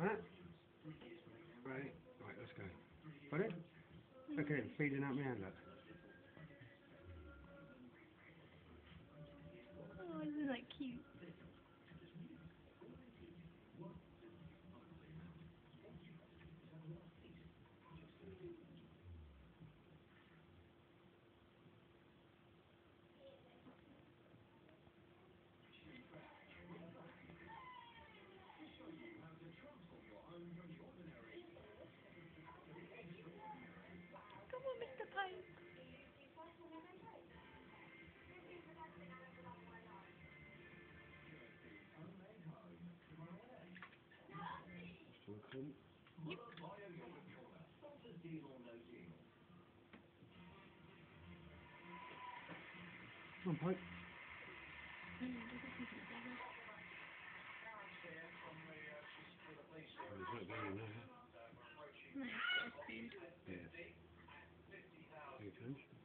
Huh? Right, let's go. Got it? Okay, feeding out my hand, look. Oh, isn't that cute? Come on, Mr. Pike. Yep. Come on, Pike. Nice, that's food. Yeah. Here it comes.